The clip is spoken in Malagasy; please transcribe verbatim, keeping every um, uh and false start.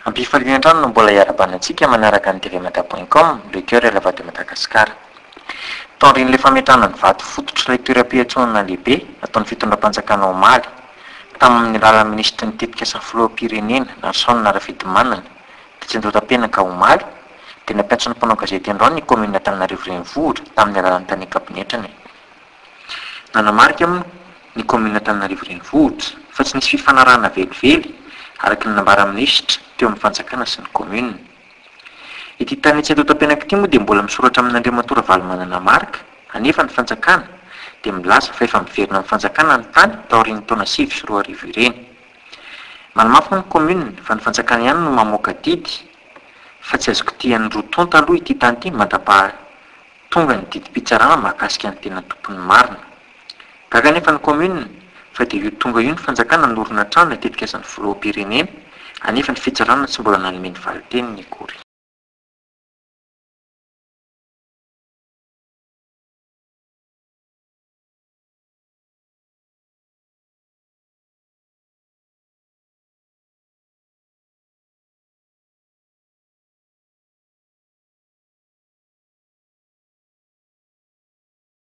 Ampifalian-trano no mbola hiara-banantsika manaraka ny tvmata point com le cœur et la voix de Madagasikara. Taorin'ilay fametrahana ny vato fototra ilay toeram-piantsonana lehibe ataon'ny fitondram-panjakana omaly tamin'ny lala ministra nitetika sa filoham-pirenena Nason Narafidimanana dia tsy andraotam-penaka omaly dia nampiantso ny mpanao gazety androany ny commune Antananarivo renivohitra tamin'ny alalan'ny tany kabinetrany. Nanamarika aminy ny commune Antananarivo renivohitra fa tsy nisy fifanarahana velively araky ny nambara ministra teo amin'ny fanjakana sy ny commune. Ity tany tsy andraotam-penaka ity moa dia mbola misoratra amin'Andriamatora Valomanana marika anefa ny fanjakana dia milaza fa efa miverina amin'ny fanjakana ny tany taorian'ny taona sivy sy roa arivo ireny. Manamafy ny commune fa ny fanjakana ihany no mamoaka didy fa tsy azoko tian'ny rotonta aloha ity tany ity mandapa tonga ny didim-pitsarana mahakasika ny tena tompony marina. Gaga anefa ny commune fa dia io tonga io ny fanjakana norona trano itetikasany filoham-pirenena anefa ny fitsarana tsy mbola nanome ny valiteny ny akory.